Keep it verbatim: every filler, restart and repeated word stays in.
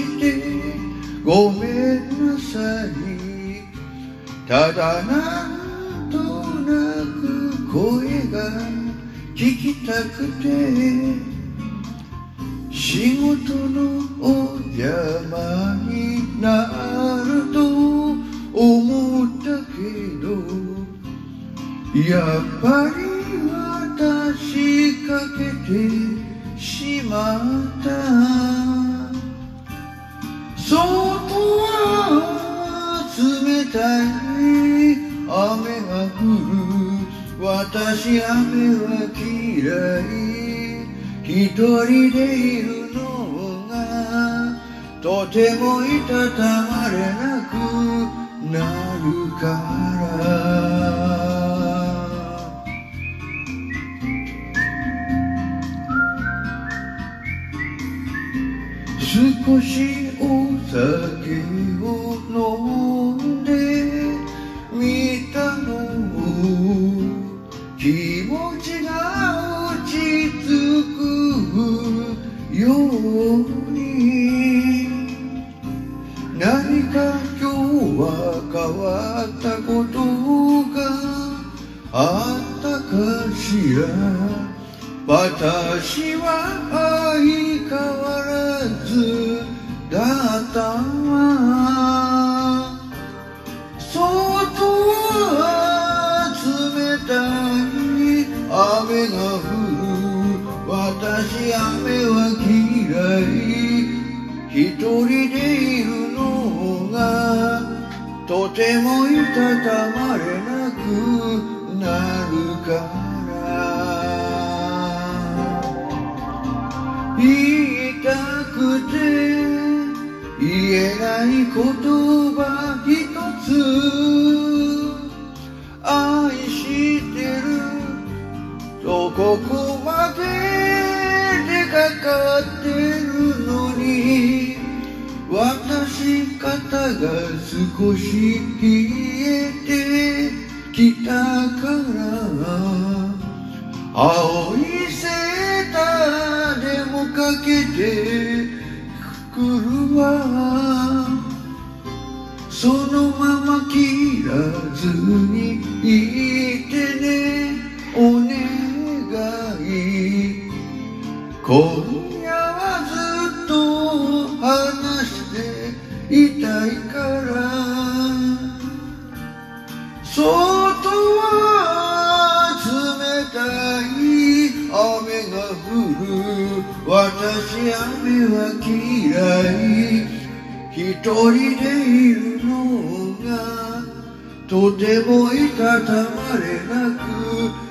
してごめんなさい。ただなんとなく声が聞きたくて仕事のお邪魔になると思ったけどやっぱり私かけてしまった。外は冷たい雨が降る。私雨は嫌い。一人でいるのがとてもいたたまれなくなるから。少しお酒を飲んでみたの。気持ちが落ち着くように。何か今日は変わったことがあったかしら。私は相変わらずだったわ。外は冷たい雨が降る。私雨は嫌い。一人でいるのがとてもいたたまれなくなるから。言いたくて言えない言葉一つ。愛してるとここまで出かかってるのに私肩が少し冷えてきたから青いセーターでもかけてくるわ。そのまま切らずにいてねお願い。今夜はずっと話していたいから。外は冷たい雨が降る。私雨は嫌い。一人でいるのがとてもいたたまれなく